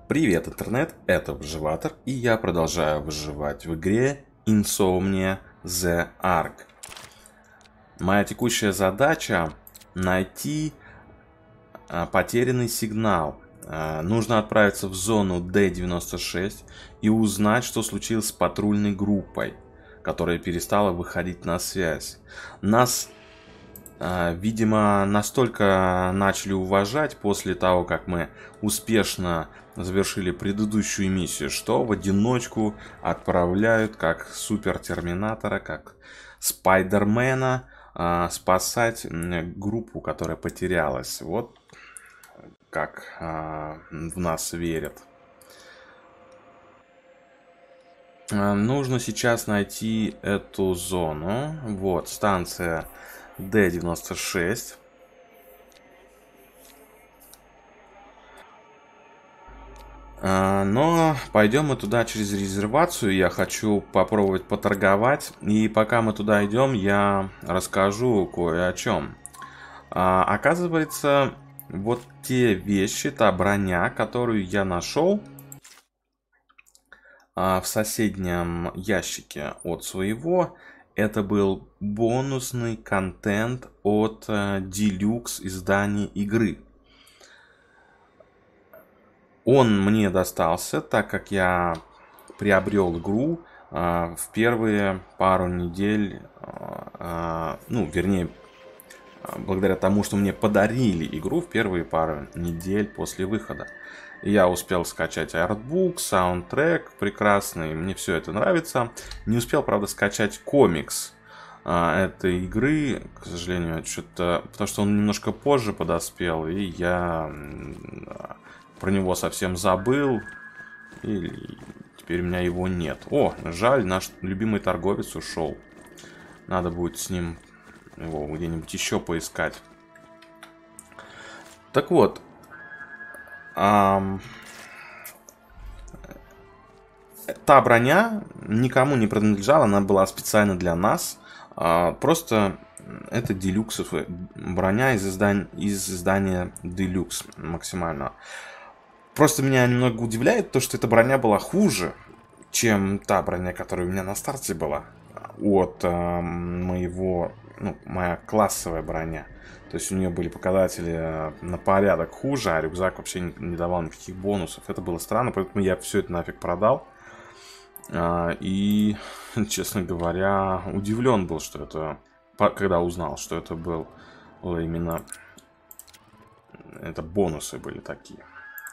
Привет, интернет, это Выживатор, и я продолжаю выживать в игре Insomnia The Ark. Моя текущая задача найти потерянный сигнал. Нужно отправиться в зону D96 и узнать, что случилось с патрульной группой, которая перестала выходить на связь. Нас, видимо, настолько начали уважать после того, как мы успешно завершили предыдущую миссию, что в одиночку отправляют как супер-терминатора, как Спайдермена спасать группу, которая потерялась. Вот как в нас верят. Нужно сейчас найти эту зону. Вот, станция D96. Но пойдем мы туда через резервацию. Я хочу попробовать поторговать. И пока мы туда идем, я расскажу кое о чем. Оказывается, вот те вещи, та броня, которую я нашел в соседнем ящике от своего, это был бонусный контент от Deluxe издания игры. Он мне достался, так как я приобрел игру в первые пару недель, ну, вернее, благодаря тому, что мне подарили игру в первые пару недель после выхода. И я успел скачать артбук, саундтрек прекрасный, мне все это нравится. Не успел, правда, скачать комикс этой игры, к сожалению, что-то, потому что он немножко позже подоспел, и я про него совсем забыл, и теперь у меня его нет. О, жаль, наш любимый торговец ушел. Надо будет с ним его где-нибудь еще поискать. Так вот, та броня никому не принадлежала, она была специально для нас. Просто это делюксовая броня из издания Deluxe максимально. Просто меня немного удивляет то, что эта броня была хуже, чем та броня, которая у меня на старте была. От моя классовая броня. То есть у нее были показатели на порядок хуже, а рюкзак вообще не давал никаких бонусов. Это было странно, поэтому я все это нафиг продал. И, честно говоря, удивлен был, что это... Когда узнал, что это было именно... Это бонусы были такие.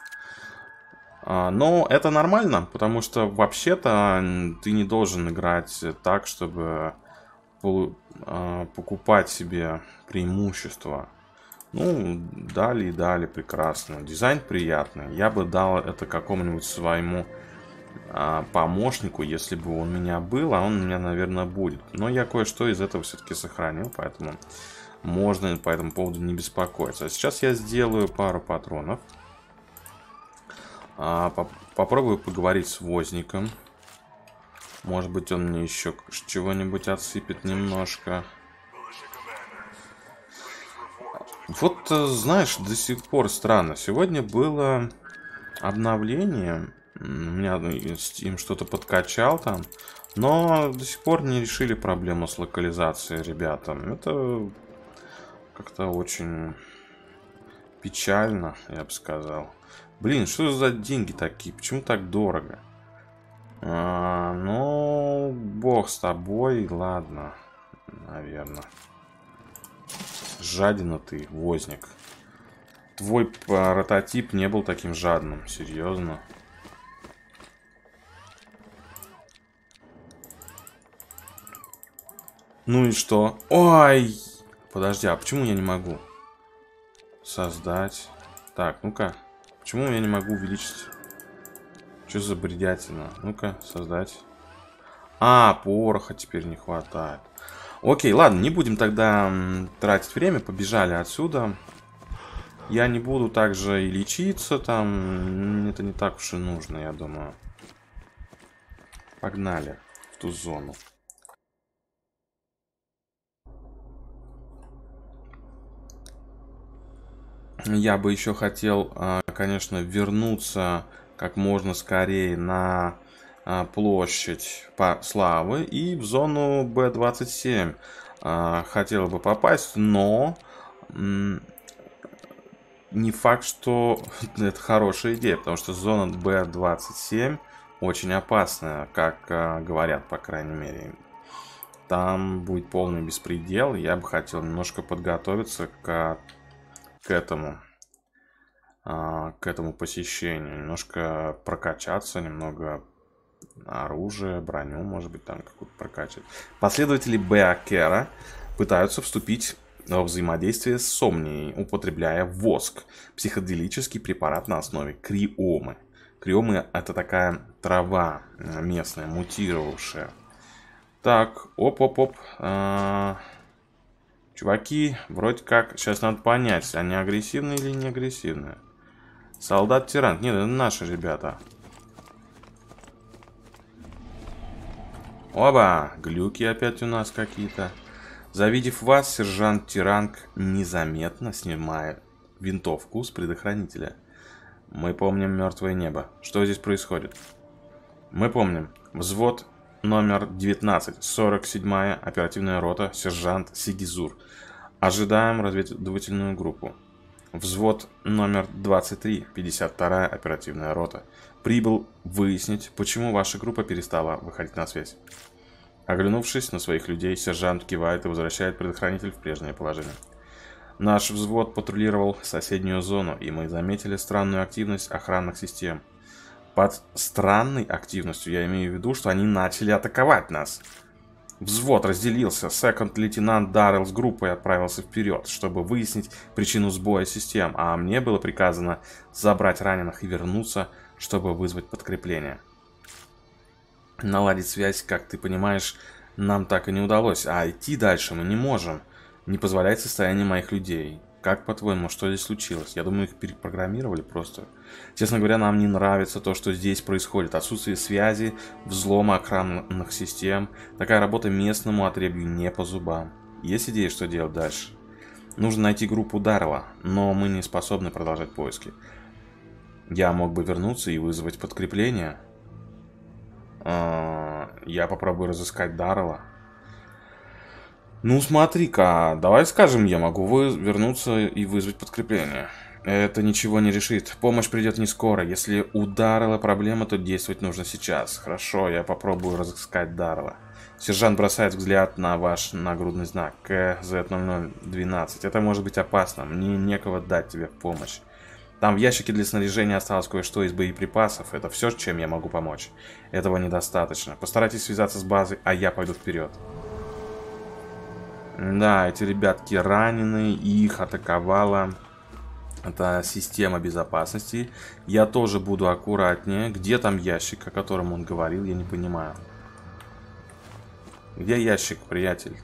Но это нормально, потому что вообще-то ты не должен играть так, чтобы покупать себе преимущества. Ну, дали и дали, прекрасно. Дизайн приятный. Я бы дал это какому-нибудь своему помощнику, если бы он у меня был, а он у меня, наверное, будет. Но я кое-что из этого все-таки сохранил, поэтому можно по этому поводу не беспокоиться. А сейчас я сделаю пару патронов. Попробую поговорить с возником. Может быть, он мне еще чего-нибудь отсыпет немножко. Вот, знаешь, до сих пор странно. Сегодня было обновление. У меня Steam что-то подкачал там. Но до сих пор не решили проблему с локализацией, ребята. Это как-то очень печально, я бы сказал. Блин, что за деньги такие? Почему так дорого? Ну, бог с тобой, ладно, наверное. Жадина ты, возник. Твой прототип не был таким жадным, серьезно. Ну и что? Ой! Подожди, а почему я не могу создать? Так, ну-ка. Почему я не могу увеличить? Что за бредятина? Ну-ка, создать. Пороха теперь не хватает. Окей, ладно, не будем тогда тратить время. Побежали отсюда. Я не буду также и лечиться там. Это не так уж и нужно, я думаю. Погнали в ту зону. Я бы еще хотел, конечно, вернуться как можно скорее на площадь Славы и в зону Б-27. Хотел бы попасть, но не факт, что это хорошая идея, потому что зона Б-27 очень опасная, как говорят, по крайней мере. Там будет полный беспредел. Я бы хотел немножко подготовиться к этому посещению. Немножко прокачаться, немного оружия, броню, может быть, там какую-то прокачать. Последователи Беакера пытаются вступить во взаимодействие с Сомнией, употребляя воск, психоделический препарат на основе криомы. Криомы — это такая трава местная, мутировавшая. Так, оп-оп-оп. Чуваки, вроде как, сейчас надо понять, они агрессивные или не агрессивные. Солдат-тиран. Нет, это наши ребята. Оба! Глюки опять у нас какие-то. Завидев вас, сержант Тиранг незаметно снимает винтовку с предохранителя. Мы помним мертвое небо. Что здесь происходит? Мы помним. Взвод номер 19, 47-я оперативная рота, сержант Сигизур. Ожидаем разведывательную группу. Взвод номер 23, 52-я оперативная рота. Прибыл выяснить, почему ваша группа перестала выходить на связь. Оглянувшись на своих людей, сержант кивает и возвращает предохранитель в прежнее положение. Наш взвод патрулировал соседнюю зону, и мы заметили странную активность охранных систем. Под странной активностью я имею в виду, что они начали атаковать нас. Взвод разделился. Секонд-лейтенант Даррелл с группой отправился вперед, чтобы выяснить причину сбоя систем, а мне было приказано забрать раненых и вернуться, чтобы вызвать подкрепление. Наладить связь, как ты понимаешь, нам так и не удалось, а идти дальше мы не можем. Не позволяет состояние моих людей. Как, по-твоему, что здесь случилось? Я думаю, их перепрограммировали просто. Честно говоря, нам не нравится то, что здесь происходит. Отсутствие связи, взлома охранных систем. Такая работа местному отребью не по зубам. Есть идея, что делать дальше? Нужно найти группу Даррелла, но мы не способны продолжать поиски. Я мог бы вернуться и вызвать подкрепление. Я попробую разыскать Даррелла. Ну, смотри-ка, давай скажем, я могу вернуться и вызвать подкрепление. Это ничего не решит. Помощь придет не скоро. Если у Даррелла проблема, то действовать нужно сейчас. Хорошо, я попробую разыскать Даррелла. Сержант бросает взгляд на ваш нагрудный знак КЗ-0012. Это может быть опасно. Мне некого дать тебе помощь. Там в ящике для снаряжения осталось кое-что из боеприпасов. Это все, чем я могу помочь. Этого недостаточно. Постарайтесь связаться с базой, а я пойду вперед. Да, эти ребятки ранены, их атаковала эта система безопасности. Я тоже буду аккуратнее. Где там ящик, о котором он говорил, я не понимаю. Где ящик, приятель?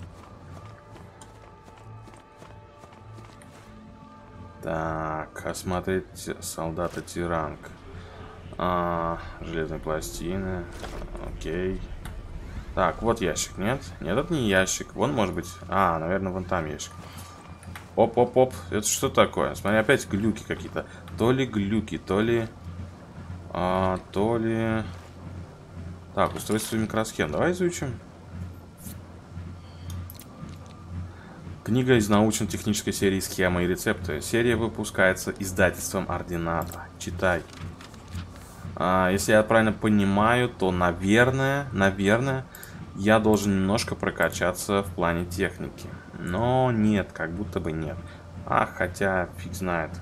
Так, осмотреть солдата Тиранг. Железные пластины. Окей. Так, вот ящик, нет? Нет, это не ящик. Вон, может быть... наверное, вон там ящик. Оп-оп-оп. Это что такое? Смотри, опять глюки какие-то. То ли глюки, то ли... Так, устройство микросхем. Давай изучим. Книга из научно-технической серии «Схемы и рецепты». Серия выпускается издательством Ордината. Читай. Если я правильно понимаю, то, наверное, я должен немножко прокачаться в плане техники. Но нет, как будто бы нет. Хотя, фиг знает.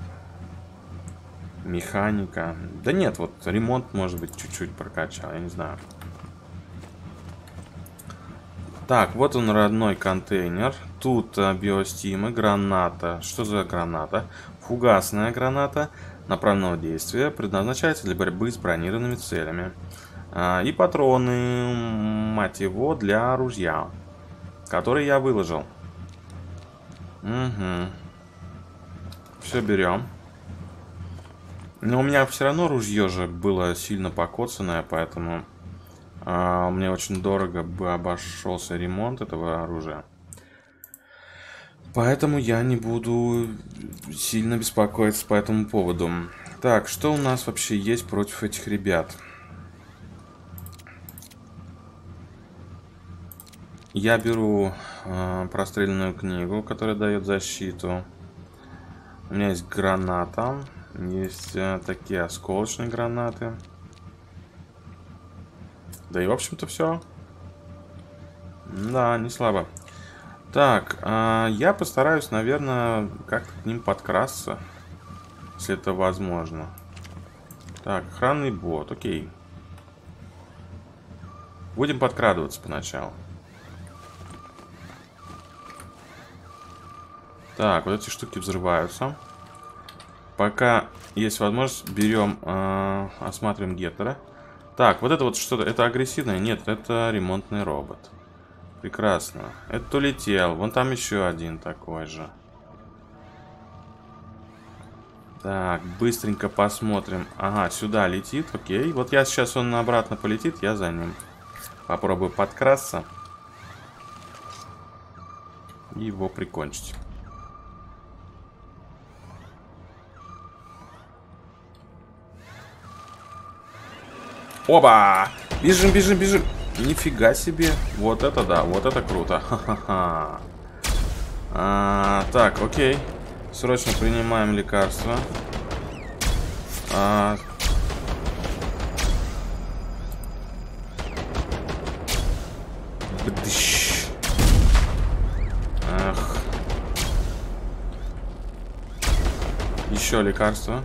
Механика. Да нет, вот ремонт, может быть, чуть-чуть прокачал, я не знаю. Так, вот он, родной контейнер. Тут биостимы, граната. Что за граната? Фугасная граната направленного действия. Предназначается для борьбы с бронированными целями. И патроны, мать его, для ружья, которые я выложил. Угу. Все берем. Но у меня все равно ружье же было сильно покоцанное, поэтому... мне очень дорого бы обошелся ремонт этого оружия. Поэтому я не буду сильно беспокоиться по этому поводу. Так, что у нас вообще есть против этих ребят? Я беру простреленную книгу, которая дает защиту. У меня есть граната. Есть такие осколочные гранаты. Да и, в общем-то, все. Да, не слабо. Так, я постараюсь, наверное, как-то к ним подкрасться. Если это возможно. Так, охранный бот, окей. Будем подкрадываться поначалу. Так, вот эти штуки взрываются. Пока есть возможность, берем, осматриваем Геттера. Так, вот это вот что-то, это агрессивное? Нет, это ремонтный робот. Прекрасно. Это улетел. Вон там еще один такой же. Так, быстренько посмотрим. Ага, сюда летит, окей. Вот я сейчас, он обратно полетит, я за ним. Попробую подкрасться. И его прикончить. Оба! Бежим, бежим, бежим. Нифига себе. Вот это да, вот это круто. Ха-ха-ха. Так, окей. Срочно принимаем лекарства. Бдыщ. Ах. Еще лекарства.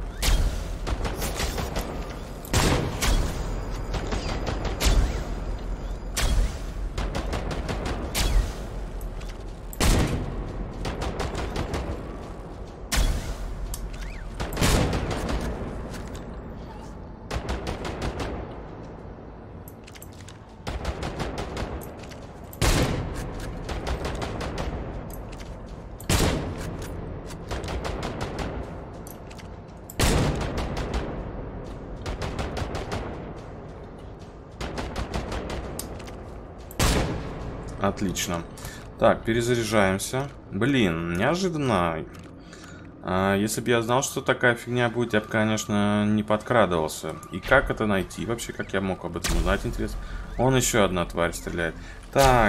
Отлично. Так, перезаряжаемся. Блин, неожиданно. Если бы я знал, что такая фигня будет, я бы, конечно, не подкрадывался. И как это найти? Вообще, как я мог об этом узнать, интересно? Вон еще одна тварь стреляет. Так,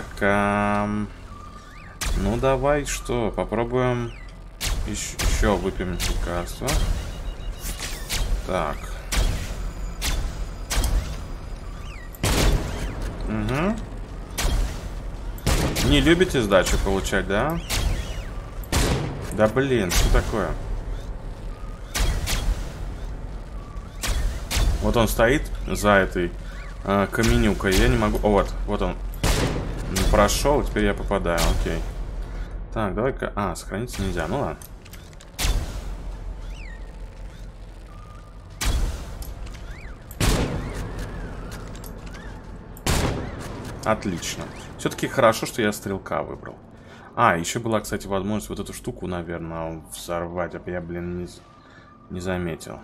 ну давай, что, попробуем еще выпьем лекарство. Так. Угу. Не любите сдачу получать, да? Да блин, что такое? Вот он стоит за этой каменюкой. Я не могу... О, вот он. Прошел, теперь я попадаю. Окей. Так, давай-ка... сохраниться нельзя. Ну ладно. Отлично. Все-таки хорошо, что я стрелка выбрал. Еще была, кстати, возможность вот эту штуку, наверное, взорвать. А я, блин, не заметил.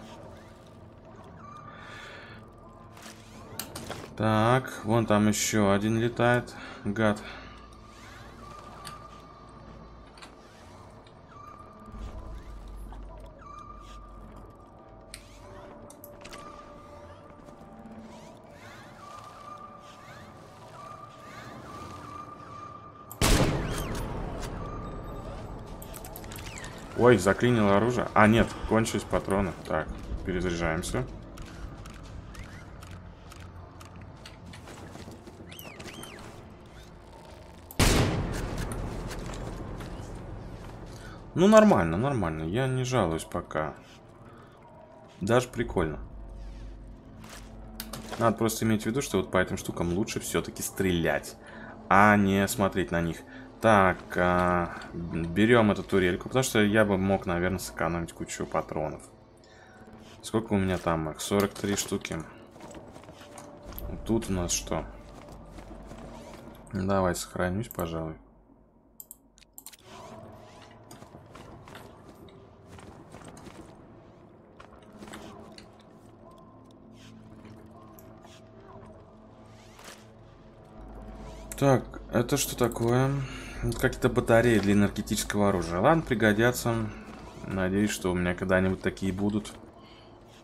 Так, вон там еще один летает. Гад. Ой, заклинило оружие. Нет, кончились патроны. Так, перезаряжаемся. Ну, нормально, нормально. Я не жалуюсь пока. Даже прикольно. Надо просто иметь в виду, что вот по этим штукам лучше все-таки стрелять, а не смотреть на них. Так, берем эту турельку, потому что я бы мог, наверное, сэкономить кучу патронов. Сколько у меня там их? 43 штуки. Тут у нас что? Давай сохранюсь, пожалуй. Так, это что такое? Какие-то батареи для энергетического оружия. Ладно, пригодятся. Надеюсь, что у меня когда-нибудь такие будут.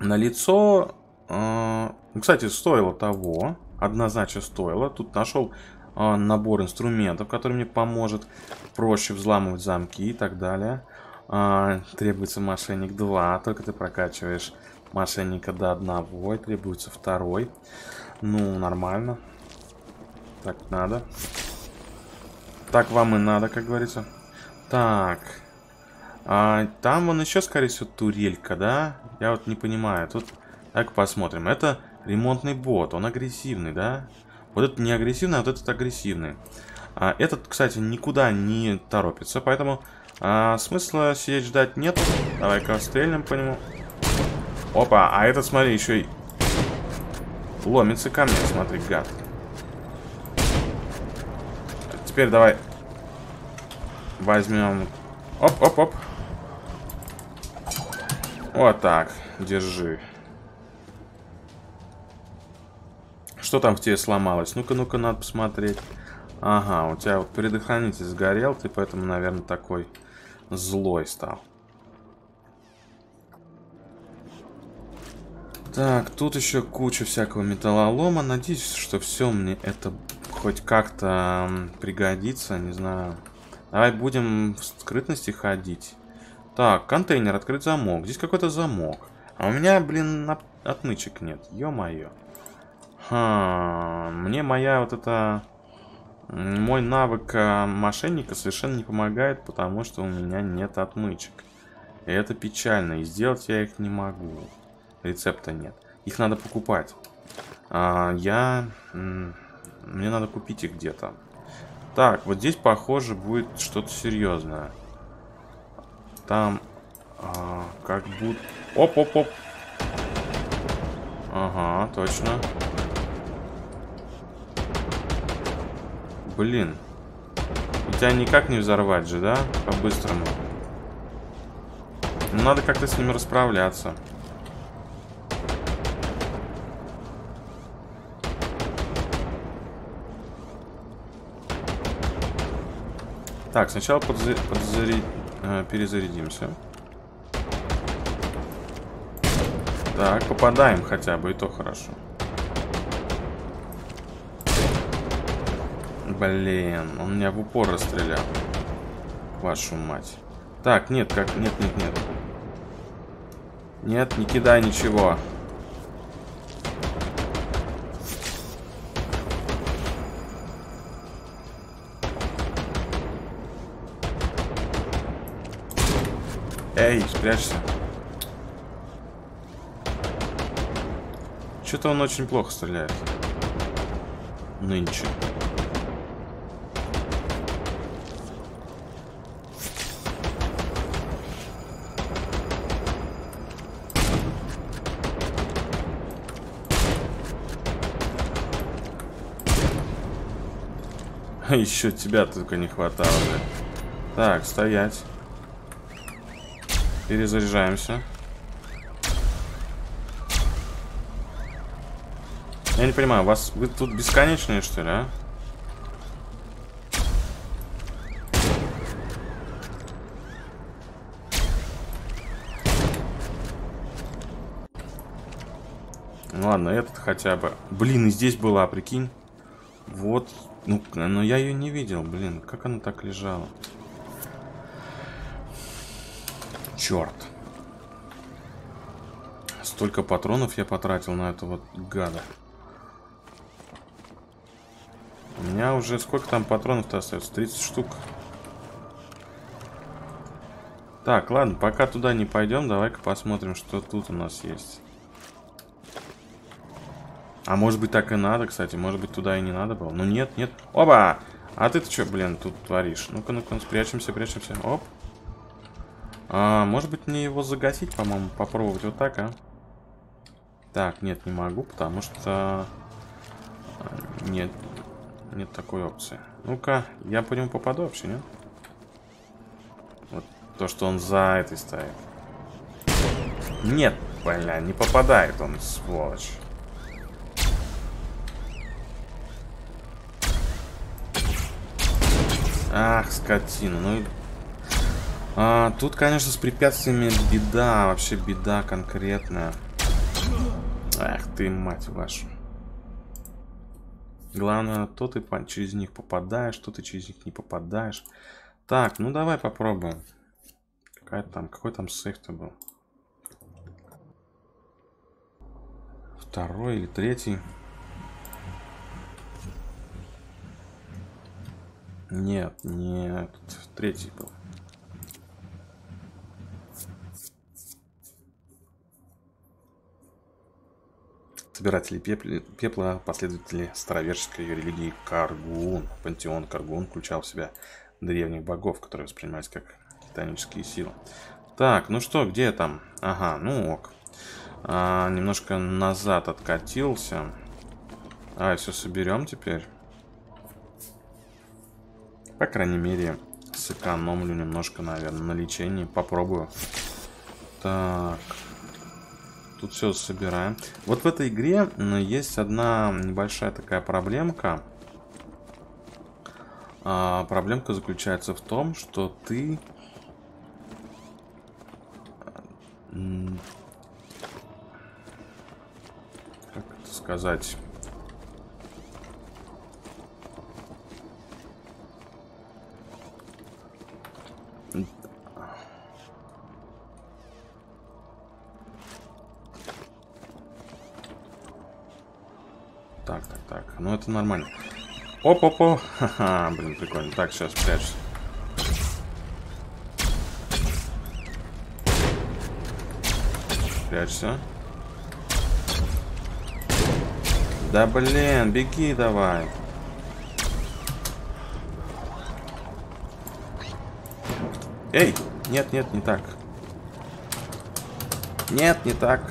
На лицо, кстати, стоило того. Однозначно стоило. Тут нашел набор инструментов, который мне поможет проще взламывать замки и так далее. Требуется мошенник 2. Только ты прокачиваешь мошенника до 1. И требуется 2. Ну, нормально. Так надо. Так вам и надо, как говорится. Так. Там вон еще, скорее всего, турелька, да? Я вот не понимаю. Тут, так посмотрим. Это ремонтный бот. Он агрессивный, да? Вот этот не агрессивный, а вот этот агрессивный. Этот, кстати, никуда не торопится. Поэтому смысла сидеть ждать нет. Давай-ка стрельнем по нему. Опа, а этот, смотри, еще и ломится ко мне, смотри, гад. Теперь давай возьмем. Оп-оп-оп. Вот так. Держи. Что там в тебе сломалось? Ну-ка, ну-ка, надо посмотреть. Ага, у тебя вот предохранитель сгорел, ты поэтому, наверное, такой злой стал. Так, тут еще куча всякого металлолома. Надеюсь, что все мне это хоть как-то пригодится, не знаю. Давай будем в скрытности ходить. Так, контейнер, открыть замок. Здесь какой-то замок. А у меня, блин, отмычек нет. Ё-моё. Мне моя вот эта... Мой навык мошенника совершенно не помогает, потому что у меня нет отмычек. И это печально. И сделать я их не могу. Рецепта нет. Их надо покупать. Мне надо купить их где-то. Так, вот здесь, похоже, будет что-то серьезное. Там как будто... Оп-оп-оп. Ага, точно. Блин. У тебя никак не взорвать же, да? По-быстрому. Ну, надо как-то с ними расправляться. Так, сначала перезарядимся. Так, попадаем хотя бы, и то хорошо. Блин, он меня в упор расстрелял. Вашу мать. Так, нет, как... Нет, нет, нет. Нет, не кидай ничего. Эй, спрячься. Что-то он очень плохо стреляет. Нынче. Еще тебя только не хватало, да? Так, стоять. Перезаряжаемся. Я не понимаю, вы тут бесконечные, что ли, а? Ну ладно, этот хотя бы. Блин, и здесь была, прикинь. Вот. Ну, но я ее не видел, блин. Как она так лежала? Черт. Столько патронов я потратил на этого гада. У меня уже сколько там патронов-то остается? 30 штук. Так, ладно, пока туда не пойдем, давай-ка посмотрим, что тут у нас есть. А может быть так и надо, кстати. Может быть туда и не надо было. Ну нет, нет. Опа! А ты-то что, блин, тут творишь? Ну-ка, ну-ка, спрячемся, прячемся. Оп. Может быть мне его загасить, по-моему, попробовать вот так, а? Так, нет, не могу, потому что... Нет, нет такой опции. Ну-ка, я по нему попаду вообще, нет? Вот то, что он за этой стоит. Нет, бля, не попадает он, сволочь. Ах, скотина, ну... Тут, конечно, с препятствиями беда, вообще беда конкретная. Эх ты, мать вашу. Главное, то ты через них попадаешь, то ты через них не попадаешь. Так, ну давай попробуем. Какой там сейф-то был? Второй или третий? Нет, нет, третий был. Собиратели пепла, последователи староверческой религии Каргун. Пантеон Каргун включал в себя древних богов, которые воспринимались как титанические силы. Так, ну что, где там? Ага, ну ок. Немножко назад откатился. Все соберем теперь. По крайней мере, сэкономлю немножко, наверное, на лечении. Попробую. Так. Тут все собираем. Вот в этой игре есть одна небольшая такая проблемка. Проблемка заключается в том, что ты... Как это сказать? Так. Ну, это нормально. Оп-оп-оп. Ха-ха, блин, прикольно. Так, сейчас прячься. Прячься. Да, блин, беги давай. Эй! Нет, не так. Нет, не так.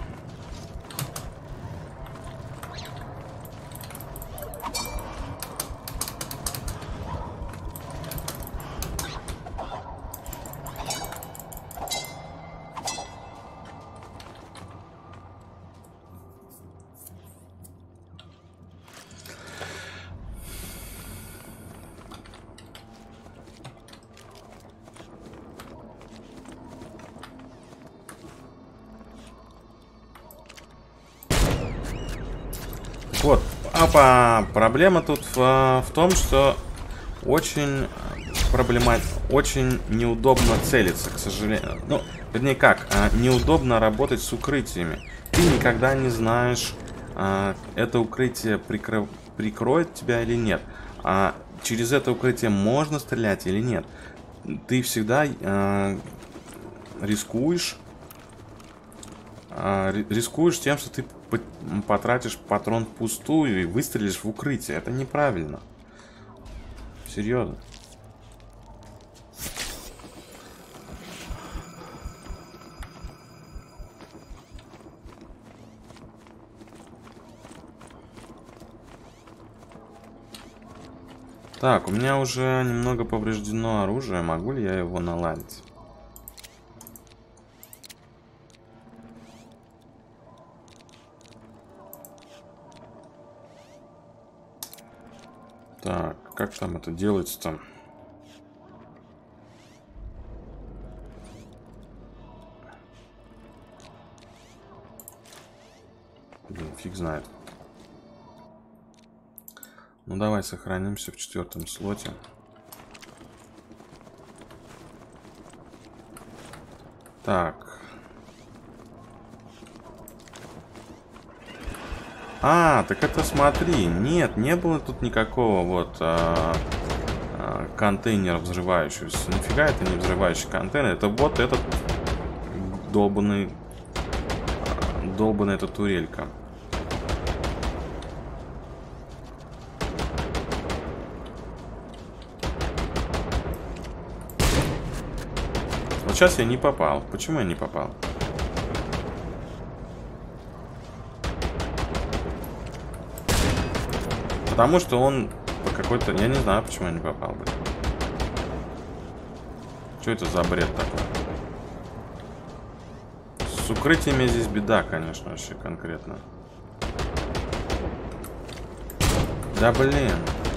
Вот, проблема тут в том, что очень неудобно целиться, к сожалению. Ну, вернее как, неудобно работать с укрытиями. Ты никогда не знаешь, это укрытие прикроет тебя или нет. Через это укрытие можно стрелять или нет. Ты всегда рискуешь тем, что ты потратишь патрон впустую и выстрелишь в укрытие. Это неправильно. Серьезно. Так, у меня уже немного повреждено оружие. Могу ли я его наладить? Так, как там это делается-то? Блин, фиг знает. Ну, давай сохранимся в 4-м слоте. Так. Так это смотри. Нет, не было тут никакого вот контейнера взрывающегося. Нафига это не взрывающий контейнер? Это вот этот долбанная эта турелька. Вот сейчас я не попал. Почему я не попал? Потому что он по какой-то... Я не знаю, почему я не попал, блин. Что это за бред такой? С укрытиями здесь беда, конечно, вообще конкретно. Да блин.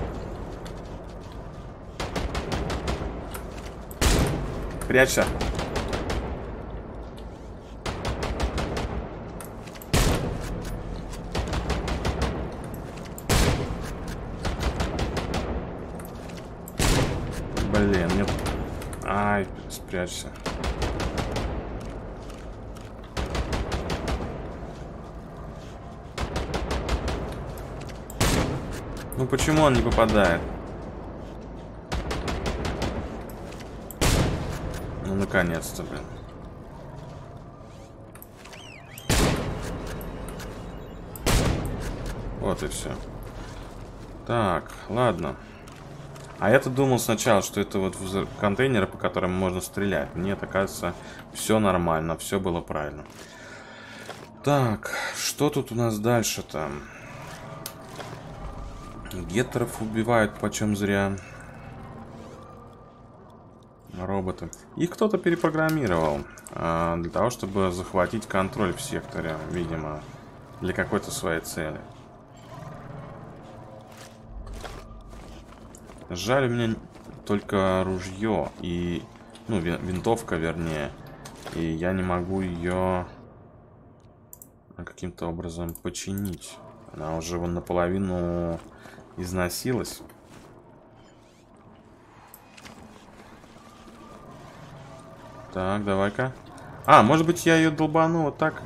Прячься. Ай, спрячься. Ну почему он не попадает? Ну наконец-то, блин. Вот и все. Так, ладно. А я-то думал сначала, что это вот контейнеры, по которым можно стрелять. Нет, оказывается, все нормально, все было правильно. Так, что тут у нас дальше-то? Геттеров убивают почем зря. Роботы. Их кто-то перепрограммировал для того, чтобы захватить контроль в секторе, видимо, для какой-то своей цели. Жаль, у меня только ружье и... Ну, винтовка, вернее. И я не могу ее каким-то образом починить. Она уже вон наполовину износилась. Так, давай-ка. А, может быть, я ее долбану вот так.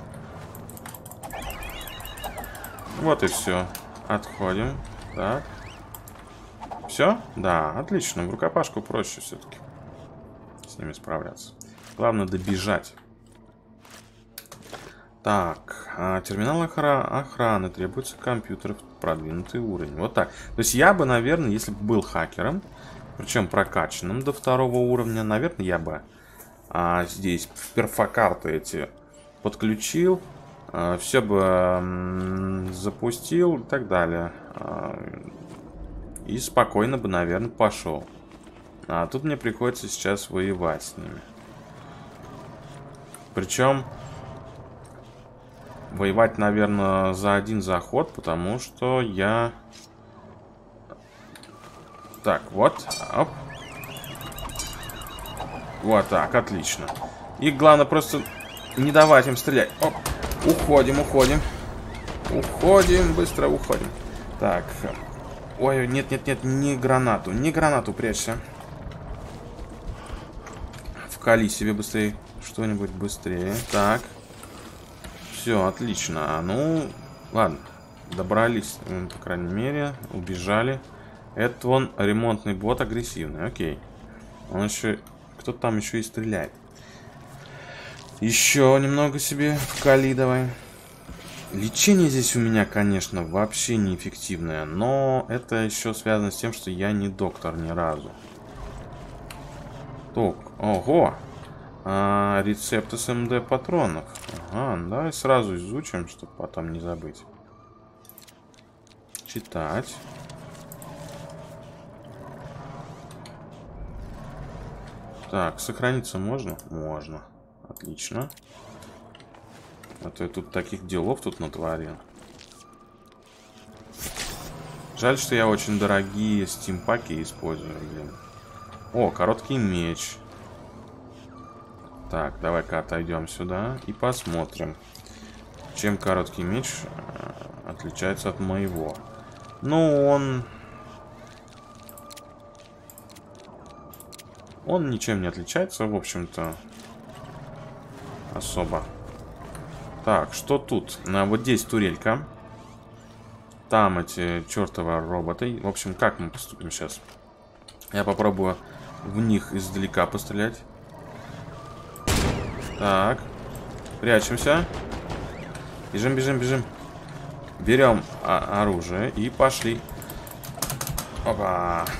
Вот и все. Отходим. Так. Все? Да, отлично. В рукопашку проще все-таки с ними справляться. Главное добежать. Так, терминал охраны. Требуется компьютер, продвинутый уровень. Вот так. То есть я бы, наверное, если бы был хакером, причем прокачанным до 2-го уровня, наверное, я бы здесь перфокарты эти подключил, все бы запустил и так далее. И спокойно бы, наверное, пошел. А тут мне приходится сейчас воевать с ними. Причем воевать, наверное, за один заход, потому что я... Так, вот. Оп. Вот так, отлично. И главное просто не давать им стрелять. Оп. Уходим, уходим. Уходим, быстро уходим. Так. Ой, нет, нет, нет, не гранату. Не гранату прячься. Вкали себе быстрее. Что-нибудь быстрее. Так. Все, отлично. Ну, ладно. Добрались, по крайней мере. Убежали. Это вон ремонтный бот агрессивный. Окей. Он еще... Кто-то там еще и стреляет. Еще немного себе вкали давай. Лечение здесь у меня, конечно, вообще неэффективное. Но это еще связано с тем, что я не доктор ни разу. Так, ого! Рецепты с МД патронов. Ага, давай сразу изучим, чтобы потом не забыть. Читать. Так, сохраниться можно? Можно. Отлично. А то я тут таких делов тут натворил. Жаль, что я очень дорогие стимпаки использую, блин. О, короткий меч. Так, давай-ка отойдем сюда и посмотрим, чем короткий меч отличается от моего. Ну, он ничем не отличается, в общем-то, особо. Так, что тут? Вот здесь турелька. Там эти чертовы роботы. В общем, как мы поступим сейчас? Я попробую в них издалека пострелять. Так. Прячемся. Бежим, бежим, бежим. Берем оружие и пошли. Опа.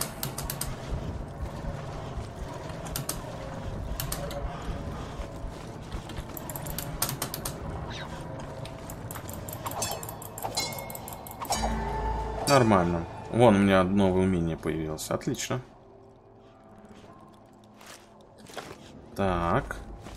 Нормально. Вон у меня новое умение появилось. Отлично. Так.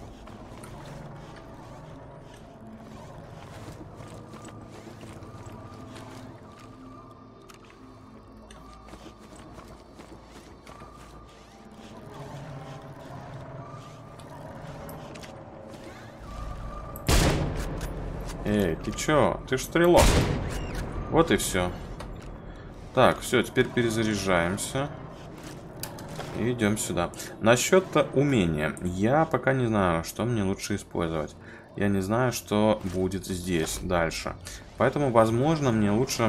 Эй, ты чё? Ты ж стрелок. Вот и все. Так, все, теперь перезаряжаемся. И идем сюда. Насчет умения. Я пока не знаю, что мне лучше использовать. Я не знаю, что будет здесь дальше. Поэтому, возможно, мне лучше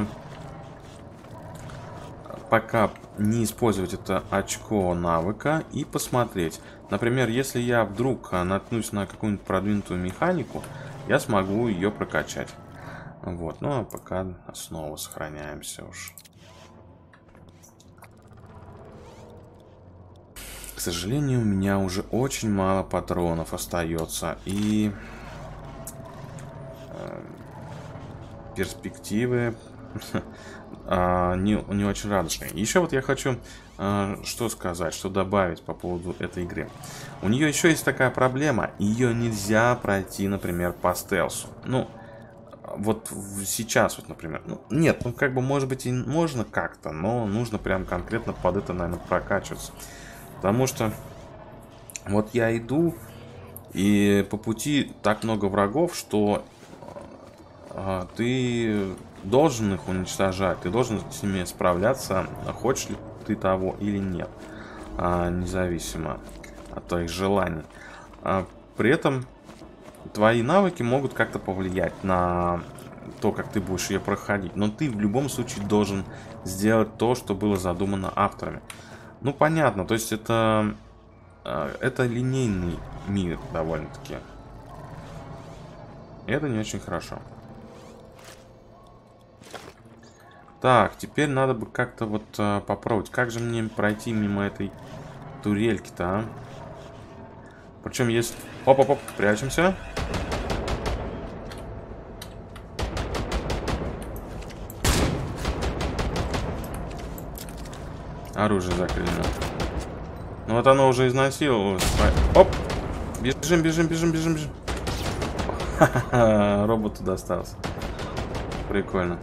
пока не использовать это очко навыка и посмотреть. Например, если я вдруг наткнусь на какую-нибудь продвинутую механику, я смогу ее прокачать. Вот, ну а пока снова сохраняемся уж. К сожалению, у меня уже очень мало патронов остается. И перспективы не очень радужные. Еще вот я хочу что сказать, что добавить по поводу этой игры. У нее еще есть такая проблема. Ее нельзя пройти, например, по стелсу. Ну, вот сейчас, вот, например. Ну, нет, ну как бы, может быть, и можно как-то, но нужно прям конкретно под это, наверное, прокачиваться. Потому что вот я иду, и по пути так много врагов, что ты должен их уничтожать, ты должен с ними справляться, хочешь ли ты того или нет, независимо от твоих желаний. При этом твои навыки могут как-то повлиять на то, как ты будешь ее проходить, но ты в любом случае должен сделать то, что было задумано авторами. Ну, понятно, то есть это линейный мир довольно-таки. Это не очень хорошо. Так, теперь надо бы как-то вот попробовать. Как же мне пройти мимо этой турельки-то, а? Причем есть... Оп-оп-оп, прячемся. Оружие заклинено. Ну вот оно уже изнасиловалось. Оп! Бежим, бежим, бежим, бежим, бежим. Ха-ха-ха, роботу достался. Прикольно.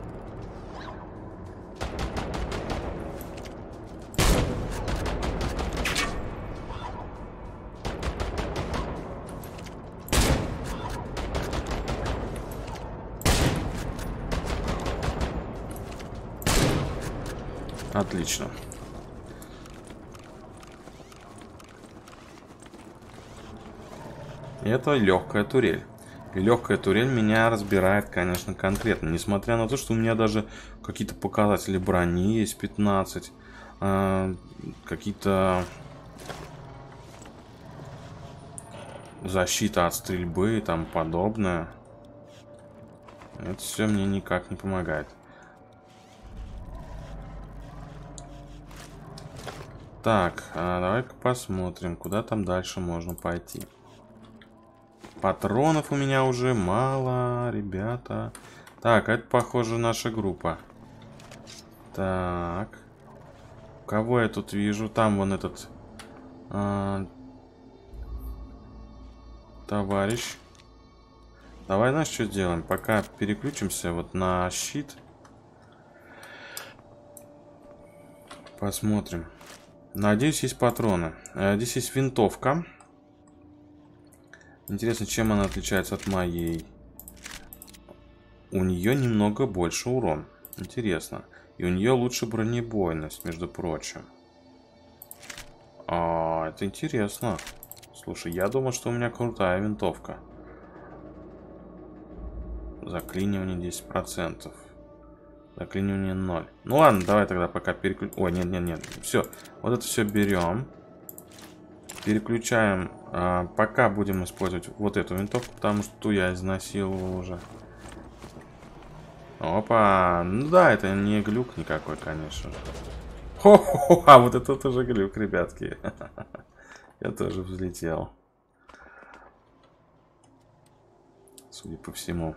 Отлично. Это легкая турель. И легкая турель меня разбирает, конечно, конкретно. Несмотря на то, что у меня даже какие-то показатели брони есть 15. Какие-то защита от стрельбы и тому подобное. Это все мне никак не помогает. Так, давай-ка посмотрим, куда там дальше можно пойти. Патронов у меня уже мало, ребята. Так, это, похоже, наша группа. Так. Кого я тут вижу? Там вон этот товарищ. Давай, знаешь, что сделаем? Пока переключимся вот на щит. Посмотрим. Надеюсь, есть патроны. Здесь есть винтовка. Интересно, чем она отличается от моей. У нее немного больше урон. Интересно. И у нее лучше бронебойность, между прочим. Это интересно. Слушай, я думал, что у меня крутая винтовка. Заклинивание 10%. Заклинивание 0. Ну ладно, давай тогда пока переключим. Ой, нет. Все. Вот это все берем. Переключаем. Пока будем использовать вот эту винтовку, потому что ту я изнасиловал уже. Опа. Ну да, это не глюк никакой, конечно же. Хо-хо-хо, а вот это тоже глюк, ребятки. Я тоже взлетел. Судя по всему.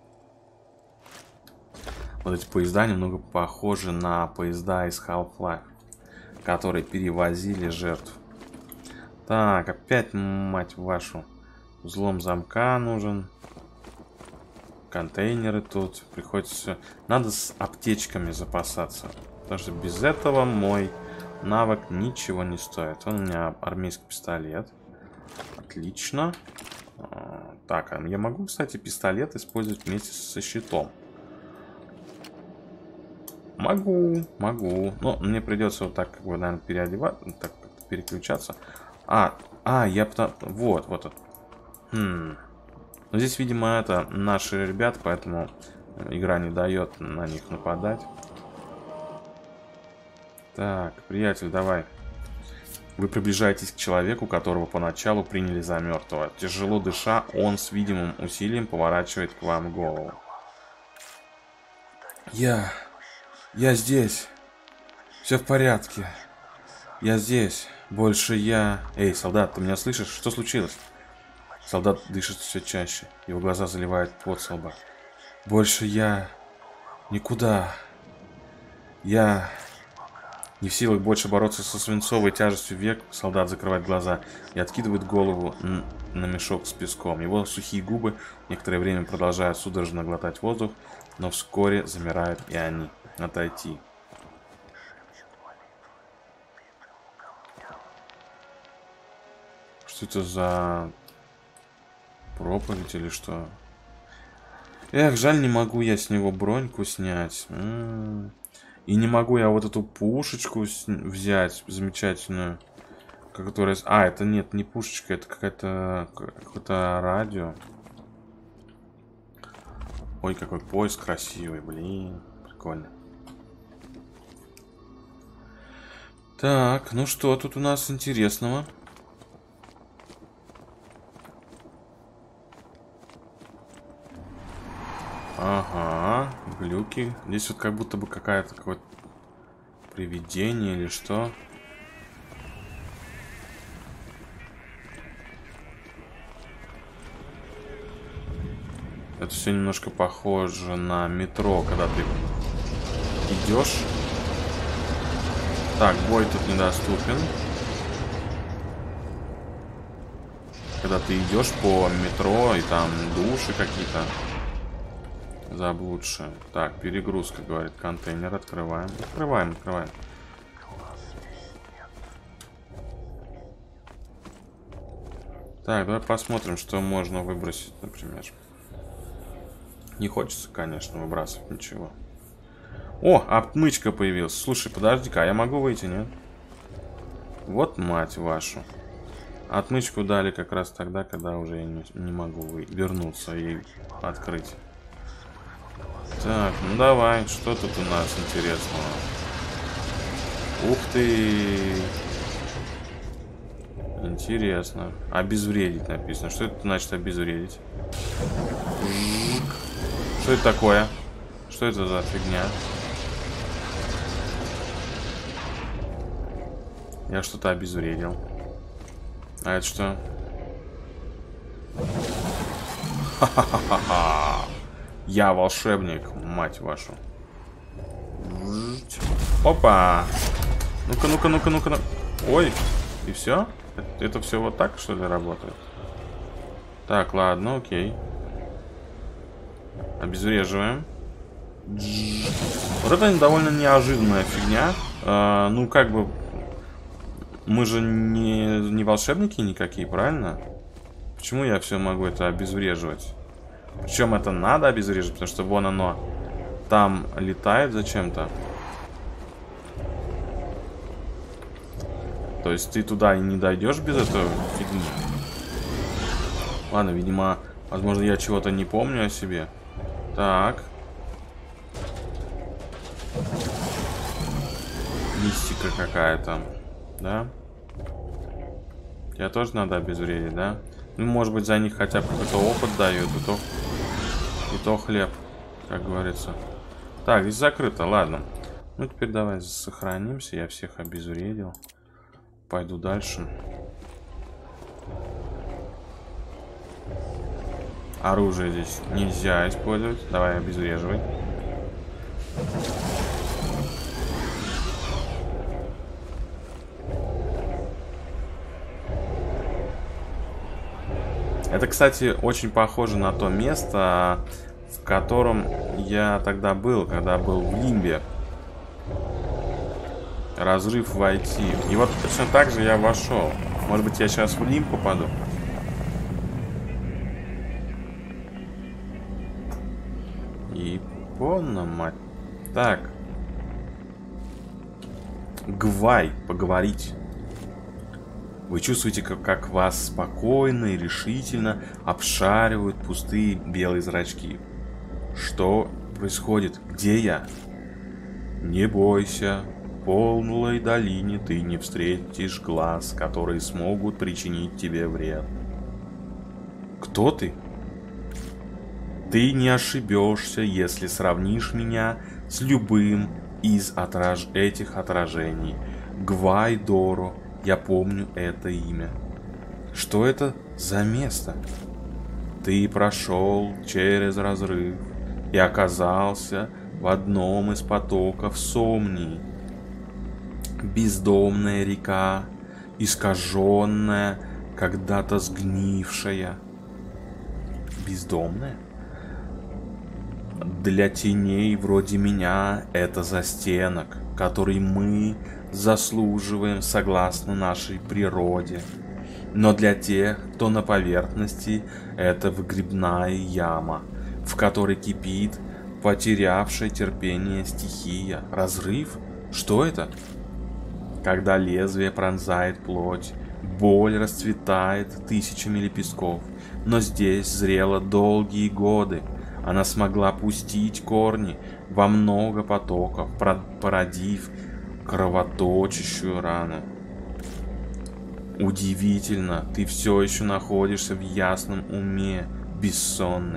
Вот эти поезда немного похожи на поезда из Half-Life, которые перевозили жертв. Так, опять, мать вашу. Взлом замка нужен. Контейнеры тут. Приходится... Надо с аптечками запасаться. Потому что без этого мой навык ничего не стоит. Вон у меня армейский пистолет. Отлично. Так, я могу, кстати, пистолет использовать вместе со щитом. Могу. Но мне придется вот так, как бы, наверное, переключаться. Я потом... Вот. Но здесь, видимо, это наши ребята, поэтому игра не дает на них нападать. Так, приятель, давай. Вы приближаетесь к человеку, которого поначалу приняли за мертвого. Тяжело дыша, он с видимым усилием поворачивает к вам голову. Я здесь. Все в порядке. Я здесь. Больше я... Эй, солдат, ты меня слышишь? Что случилось? Солдат дышит все чаще. Его глаза заливает пот со лба. Больше я... Никуда. Я... Не в силах больше бороться со свинцовой тяжестью век, солдат закрывает глаза и откидывает голову на мешок с песком. Его сухие губы некоторое время продолжают судорожно глотать воздух, но вскоре замирают и они. Отойти. Что это за проповедь или что? Эх, жаль, не могу я с него броньку снять. И не могу я вот эту пушечку взять замечательную, которая... это нет, не пушечка, это какое-то радио. Ой, какой пояс красивый, блин, прикольно. Так, ну что тут у нас интересного? Ага, глюки. Здесь вот как будто бы какое-то привидение или что. Это все немножко похоже на метро, когда ты идешь. Так, бой тут недоступен. Когда ты идешь по метро и там души какие-то. Заблудшие. Так, перегрузка, говорит. Контейнер открываем. Открываем. Так, давай посмотрим, что можно выбросить, например. Не хочется, конечно, выбрасывать ничего. О, отмычка появилась. Слушай, подожди-ка, а я могу выйти, нет? Вот мать вашу. Отмычку дали как раз тогда, когда уже я не могу вернуться и открыть. Так, ну давай, что тут у нас интересного? Ух ты! Интересно. Обезвредить написано. Что это значит обезвредить? Что это такое? Что это за фигня? Я что-то обезвредил. А это что? Ха-ха-ха-ха! Я волшебник, мать вашу. Опа! Ну-ка. Ой, и все? Это все вот так, что ли, работает? Так, ладно, окей. Обезвреживаем. Вот это довольно неожиданная фигня. Ну, как бы... Мы же не волшебники никакие, правильно? Почему я все могу это обезвреживать? Причем это надо обезвреживать, потому что вон оно там летает зачем-то. То есть ты туда и не дойдешь без этого фигни. Ладно, видимо, возможно, я чего-то не помню о себе. Так. Мистика какая-то. Да? Тебя тоже надо обезвредить, да? Ну, может быть, за них хотя бы какой-то опыт дают, и то хлеб, как говорится. Так, здесь закрыто, ладно. Ну, теперь давай сохранимся. Я всех обезвредил. Пойду дальше. Оружие здесь нельзя использовать. Давай обезвреживай. Это, кстати, очень похоже на то место, в котором я тогда был, когда был в Лимбе. Разрыв войти. И вот точно так же я вошел. Может быть, я сейчас в Лимб попаду? Япона, мать. Так. Гвай, поговорить. Вы чувствуете, как вас спокойно и решительно обшаривают пустые белые зрачки. Что происходит? Где я? Не бойся. В полной долине ты не встретишь глаз, которые смогут причинить тебе вред. Кто ты? Ты не ошибешься, если сравнишь меня с любым из этих отражений. Гвайдоро, я помню это имя. Что это за место? Ты прошел через разрыв и оказался в одном из потоков Сомнии. Бездомная река, искаженная, когда-то сгнившая. Бездомная? Для теней вроде меня это застенок, который мы заслуживаем согласно нашей природе. Но для тех, кто на поверхности, это выгребная яма, в которой кипит потерявшая терпение стихия. Разрыв? Что это? Когда лезвие пронзает плоть, боль расцветает тысячами лепестков, но здесь зрело долгие годы. Она смогла пустить корни во много потоков, породив кровоточащую рану. Удивительно, ты все еще находишься в ясном уме, бессонный.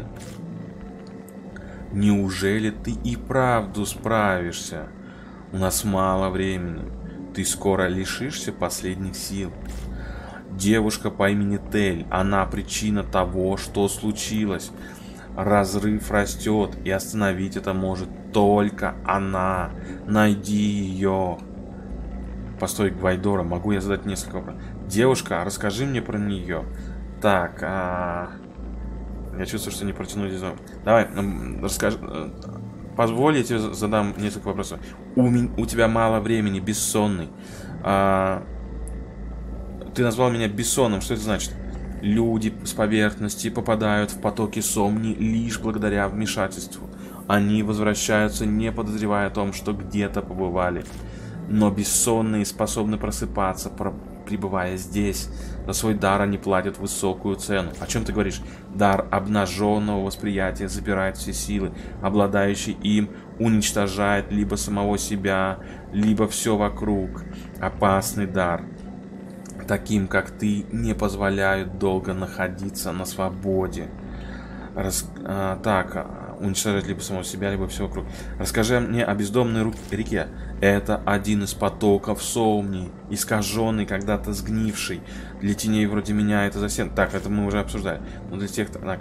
Неужели ты и правду справишься? У нас мало времени. Ты скоро лишишься последних сил. Девушка по имени Тель, она причина того, что случилось. Разрыв растет, и остановить это может только она. Найди ее. Постой, Гвайдоро, могу я задать несколько вопросов? Девушка, расскажи мне про нее. Так, я чувствую, что не протяну здесь. Давай, расскажи. Позволь, я тебе задам несколько вопросов. У тебя мало времени, бессонный. Ты назвал меня бессонным, что это значит? Люди с поверхности попадают в потоки Сомнии лишь благодаря вмешательству. Они возвращаются, не подозревая о том, что где-то побывали. Но бессонные способны просыпаться, пребывая здесь. За свой дар они платят высокую цену. О чем ты говоришь? Дар обнаженного восприятия забирает все силы. Обладающий им уничтожает либо самого себя, либо все вокруг. Опасный дар. Таким, как ты, не позволяют долго находиться на свободе. Уничтожать либо самого себя, либо все вокруг. Расскажи мне о бездомной реке. Это один из потоков Сомнии, искаженный, когда-то сгнивший. Для теней вроде меня это засен. Так, это мы уже обсуждали. Но для тех, так,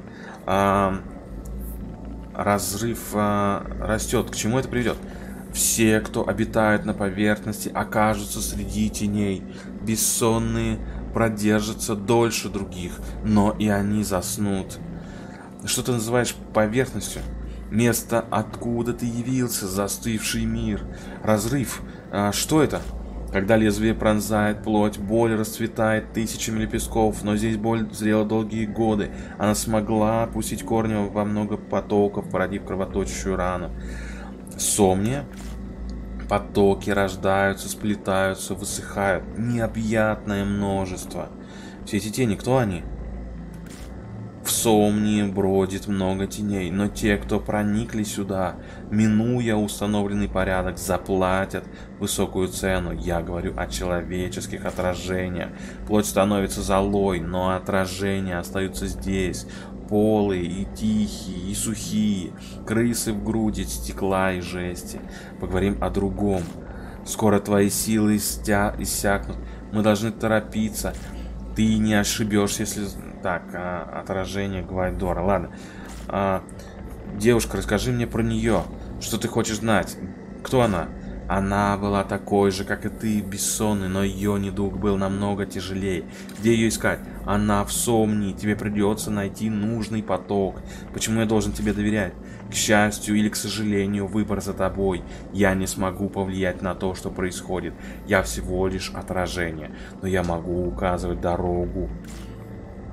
разрыв растет. К чему это приведет? Все, кто обитает на поверхности, окажутся среди теней. Бессонные продержатся дольше других, но и они заснут. Что ты называешь поверхностью? Место, откуда ты явился, застывший мир. Разрыв. Что это? Когда лезвие пронзает плоть, боль расцветает тысячами лепестков, но здесь боль зрела долгие годы. Она смогла пустить корни во много потоков, породив кровоточащую рану. Сомния. Потоки рождаются, сплетаются, высыхают. Необъятное множество. Все эти тени, кто они? В Сомнии бродит много теней, но те, кто проникли сюда, минуя установленный порядок, заплатят высокую цену. Я говорю о человеческих отражениях. Плоть становится золой, но отражения остаются здесь. Полые и тихие, и сухие, крысы в груди стекла и жести. Поговорим о другом. Скоро твои силы иссякнут. Мы должны торопиться. Ты не ошибешься, если... Так, отражение Гвайдора. Ладно. Девушка, расскажи мне про нее. Что ты хочешь знать? Кто она? Она была такой же, как и ты, бессонной, но ее недуг был намного тяжелее. Где ее искать? Она в Сомнии. Тебе придется найти нужный поток. Почему я должен тебе доверять? К счастью или к сожалению, выбор за тобой. Я не смогу повлиять на то, что происходит. Я всего лишь отражение. Но я могу указывать дорогу.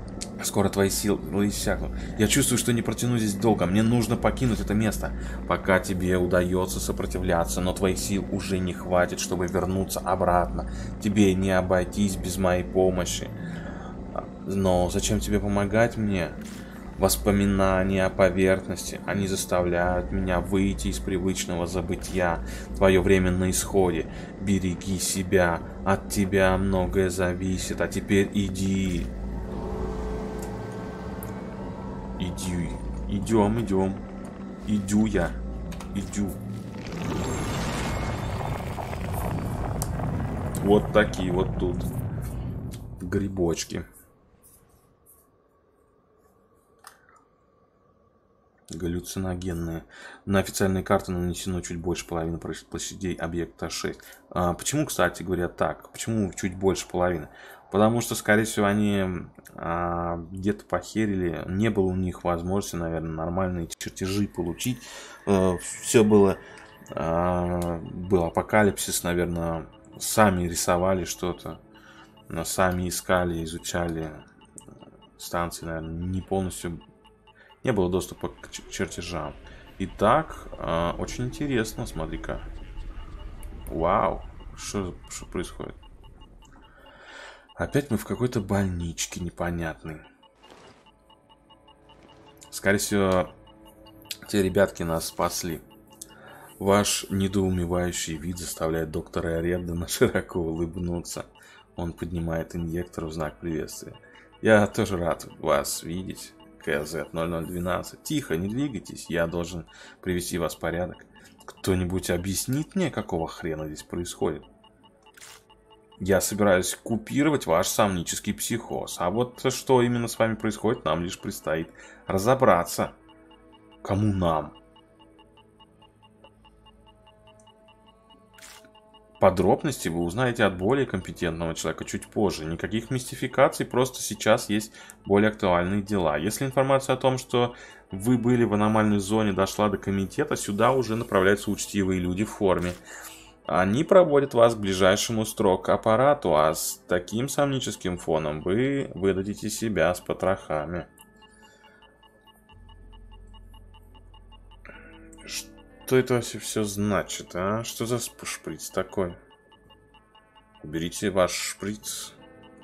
Скоро твои силы иссякнут. Я чувствую, что не протяну здесь долго. Мне нужно покинуть это место. Пока тебе удается сопротивляться, но твоих сил уже не хватит, чтобы вернуться обратно. Тебе не обойтись без моей помощи. Но зачем тебе помогать мне? Воспоминания о поверхности, они заставляют меня выйти из привычного забытья. Твое время на исходе. Береги себя. От тебя многое зависит. А теперь иди. Идем. Иду я. Иду. Вот такие вот тут грибочки. Галлюциногенные. На официальные карты нанесено чуть больше половины площадей объекта 6. Почему, кстати говоря, так? Почему чуть больше половины? Потому что, скорее всего, они где-то похерили. Не было у них возможности, наверное, нормальные чертежи получить. Все было... был апокалипсис, наверное. Сами рисовали что-то. Сами искали, изучали станции, наверное, не полностью... Не было доступа к чертежам. Итак, очень интересно, смотри-ка. Вау, что происходит? Опять мы в какой-то больничке непонятной. Скорее всего, те ребятки нас спасли. Ваш недоумевающий вид заставляет доктора Реддена широко улыбнуться. Он поднимает инъектор в знак приветствия. Я тоже рад вас видеть. КЗ-0012. Тихо, не двигайтесь, я должен привести вас в порядок. Кто-нибудь объяснит мне, какого хрена здесь происходит? Я собираюсь купировать ваш сомнический психоз. А вот что именно с вами происходит, нам лишь предстоит разобраться. Кому нам? Подробности вы узнаете от более компетентного человека чуть позже. Никаких мистификаций, просто сейчас есть более актуальные дела. Если информация о том, что вы были в аномальной зоне, дошла до комитета, сюда уже направляются учтивые люди в форме. Они проводят вас к ближайшему строк-аппарату, а с таким сомническим фоном вы выдадите себя с потрохами. Что это вообще все значит, а? Что за шприц такой? Уберите ваш шприц.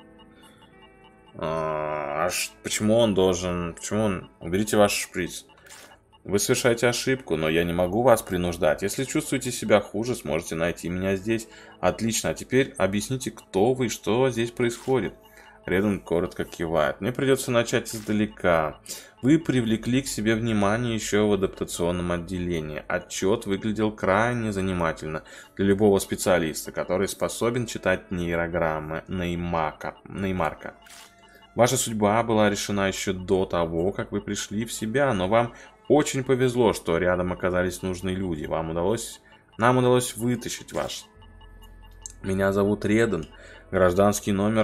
Почему он должен... Почему он... Уберите ваш шприц. Вы совершаете ошибку, но я не могу вас принуждать. Если чувствуете себя хуже, сможете найти меня здесь. Отлично, а теперь объясните, кто вы и что здесь происходит. Редден коротко кивает. Мне придется начать издалека. Вы привлекли к себе внимание еще в адаптационном отделении. Отчет выглядел крайне занимательно для любого специалиста, который способен читать нейрограммы Неймарка. Ваша судьба была решена еще до того, как вы пришли в себя, но вам очень повезло, что рядом оказались нужные люди. Нам удалось вытащить вас. Меня зовут Редден. Гражданский номер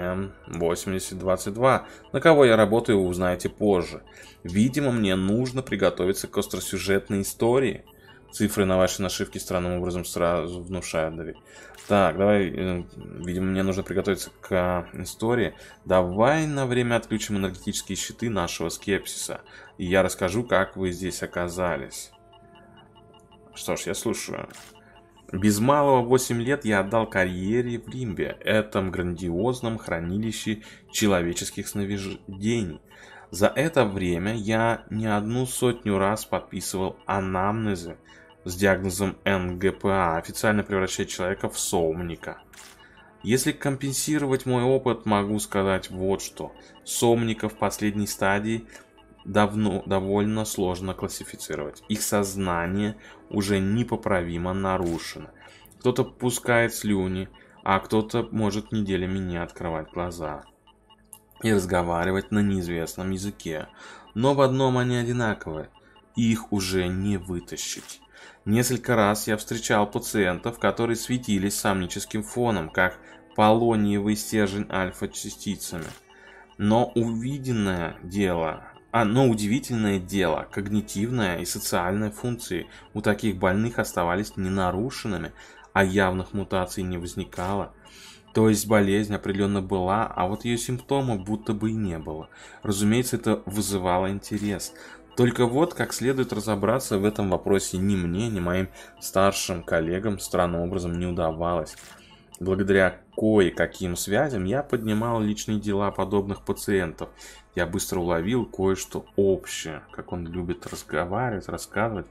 КМ-8022. На кого я работаю, вы узнаете позже. Видимо, мне нужно приготовиться к остросюжетной истории. Цифры на вашей нашивке странным образом сразу внушают доверие. Так, давай, видимо, мне нужно приготовиться к истории. Давай на время отключим энергетические щиты нашего скепсиса. И я расскажу, как вы здесь оказались. Что ж, я слушаю. Без малого 8 лет я отдал карьере в Лимбе, этом грандиозном хранилище человеческих сновидений. За это время я не одну сотню раз подписывал анамнезы с диагнозом НГПА, официально превращая человека в сомника. Если компенсировать мой опыт, могу сказать вот что. Сомников последней стадии довольно сложно классифицировать. Их сознание уже непоправимо нарушено. Кто-то пускает слюни, а кто-то может неделями не открывать глаза и разговаривать на неизвестном языке. Но в одном они одинаковы. Их уже не вытащить. Несколько раз я встречал пациентов, которые светились сомническим фоном, как полониевый стержень альфа-частицами. Но удивительное дело, когнитивная и социальная функции у таких больных оставались ненарушенными, а явных мутаций не возникало. То есть болезнь определенно была, а вот ее симптомов будто бы и не было. Разумеется, это вызывало интерес. Только вот как следует разобраться в этом вопросе ни мне, ни моим старшим коллегам странным образом не удавалось. Благодаря кое-каким связям я поднимал личные дела подобных пациентов. Я быстро уловил кое-что общее, как он любит разговаривать, рассказывать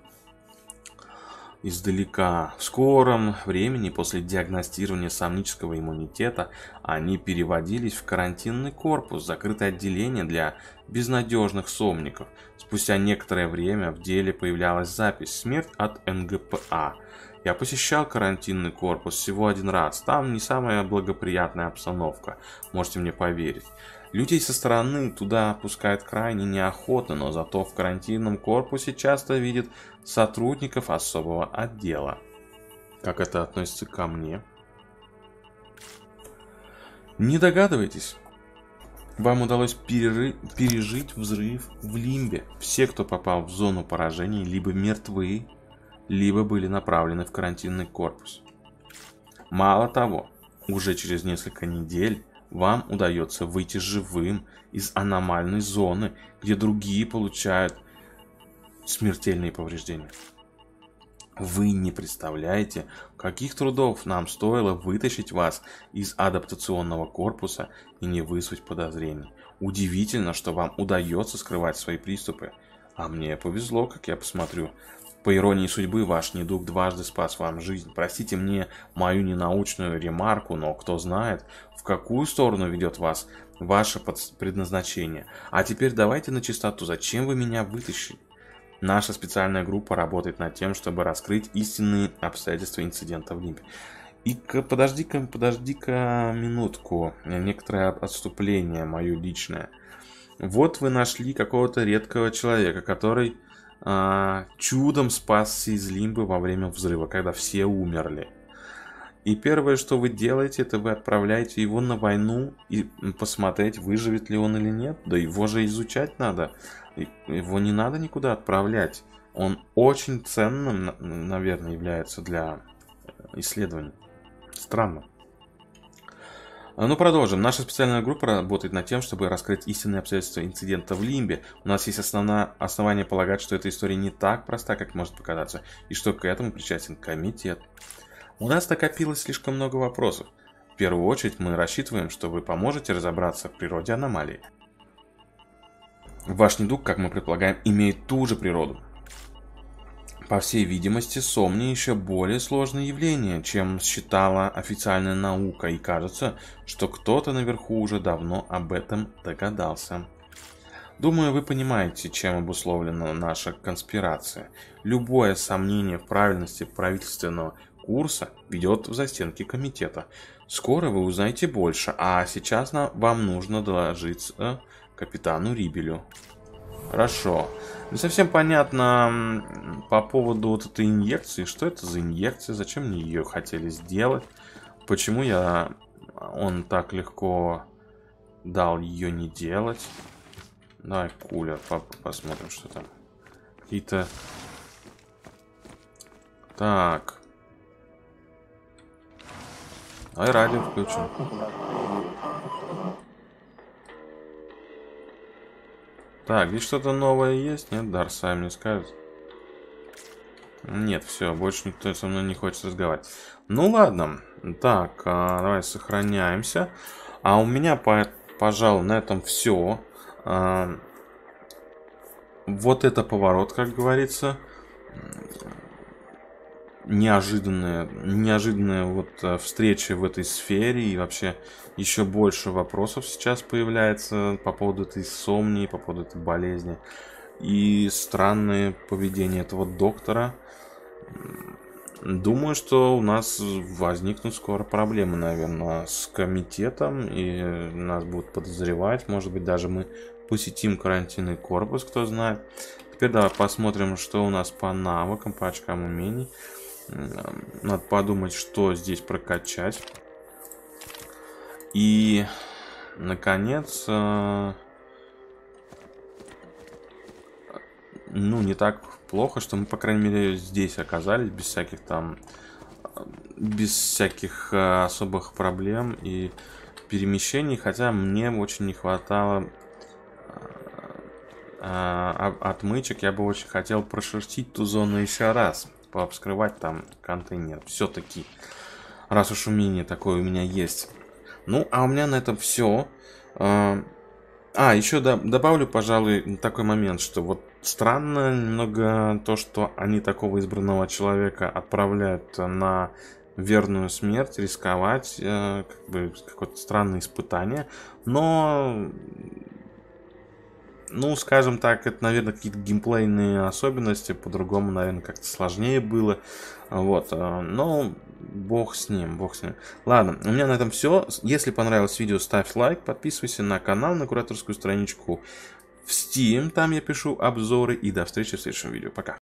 издалека. В скором времени после диагностирования сомнического иммунитета они переводились в карантинный корпус, закрытое отделение для безнадежных сомников. Спустя некоторое время в деле появлялась запись «Смерть от НГПА». Я посещал карантинный корпус всего один раз. Там не самая благоприятная обстановка, можете мне поверить. Людей со стороны туда пускают крайне неохотно, но зато в карантинном корпусе часто видят сотрудников особого отдела. Как это относится ко мне? Не догадываетесь? Вам удалось пережить взрыв в Лимбе. Все, кто попал в зону поражения, либо мертвы, либо были направлены в карантинный корпус. Мало того, уже через несколько недель вам удается выйти живым из аномальной зоны, где другие получают смертельные повреждения. Вы не представляете, каких трудов нам стоило вытащить вас из адаптационного корпуса и не вызвать подозрений. Удивительно, что вам удается скрывать свои приступы. А мне повезло, как я посмотрю. По иронии судьбы, ваш недуг дважды спас вам жизнь. Простите мне мою ненаучную ремарку, но кто знает, в какую сторону ведет вас ваше предназначение. А теперь давайте на чистоту, зачем вы меня вытащили? Наша специальная группа работает над тем, чтобы раскрыть истинные обстоятельства инцидента в Лимбе. И подожди-ка минутку, некоторое отступление мое личное. Вот вы нашли какого-то редкого человека, который чудом спасся из Лимбы во время взрыва, когда все умерли. И первое, что вы делаете, это вы отправляете его на войну и посмотреть, выживет ли он или нет. Да его же изучать надо. Его не надо никуда отправлять. Он очень ценным, наверное, является для исследований. Странно. Ну, продолжим. Наша специальная группа работает над тем, чтобы раскрыть истинные обстоятельства инцидента в Лимбе. У нас есть основания полагать, что эта история не так проста, как может показаться, и что к этому причастен комитет. У нас накопилось слишком много вопросов. В первую очередь мы рассчитываем, что вы поможете разобраться в природе аномалии. Ваш недуг, как мы предполагаем, имеет ту же природу. По всей видимости, сомния еще более сложное явление, чем считала официальная наука, и кажется, что кто-то наверху уже давно об этом догадался. Думаю, вы понимаете, чем обусловлена наша конспирация. Любое сомнение в правильности правительственного курса ведет в застенки комитета. Скоро вы узнаете больше, а сейчас вам нужно доложить капитану Рибелю. Хорошо. Не совсем понятно по поводу вот этой инъекции. Что это за инъекция? Зачем мне ее хотели сделать? Почему он так легко дал ее не делать? Давай кулер посмотрим, что там. Какие-то... Так. Давай радио включим. Так, здесь что-то новое есть? Нет, Дар сам не скажет. Нет, все, больше никто со мной не хочет разговаривать. Ну ладно. Так, давай сохраняемся. А у меня, пожалуй, на этом все. Вот это поворот, как говорится. Неожиданная вот встреча в этой сфере. И вообще еще больше вопросов сейчас появляется по поводу этой сомнии, по поводу этой болезни. И странное поведение этого доктора. Думаю, что у нас возникнут скоро проблемы, наверное, с комитетом. И нас будут подозревать. Может быть, даже мы посетим карантинный корпус, кто знает. Теперь давай посмотрим, что у нас по навыкам, по очкам умений. Надо подумать, что здесь прокачать. И, наконец, ну, не так плохо, что мы, по крайней мере, здесь оказались, без всяких там без всяких особых проблем и перемещений, хотя мне очень не хватало отмычек. Я бы очень хотел прошерстить ту зону еще раз, пообскрывать там контейнер. Все-таки, раз уж умение такое у меня есть. Ну, а у меня на этом все. Еще добавлю, пожалуй, такой момент, что вот странно немного то, что они такого избранного человека отправляют на верную смерть, рисковать, как бы какое-то странное испытание. Но, ну, скажем так, это, наверное, какие-то геймплейные особенности, по-другому, наверное, как-то сложнее было. Вот, но бог с ним, бог с ним. Ладно, у меня на этом все. Если понравилось видео, ставь лайк, подписывайся на канал, на кураторскую страничку в Steam, там я пишу обзоры. И до встречи в следующем видео. Пока.